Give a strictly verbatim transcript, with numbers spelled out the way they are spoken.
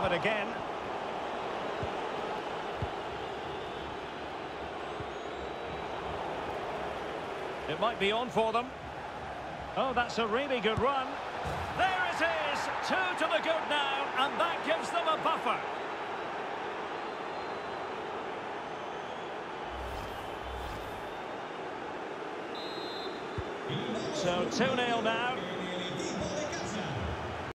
it again. It might be on for them. Oh, that's a really good run. There it is, two to the good now, and that gives them a buffer. So two nil now.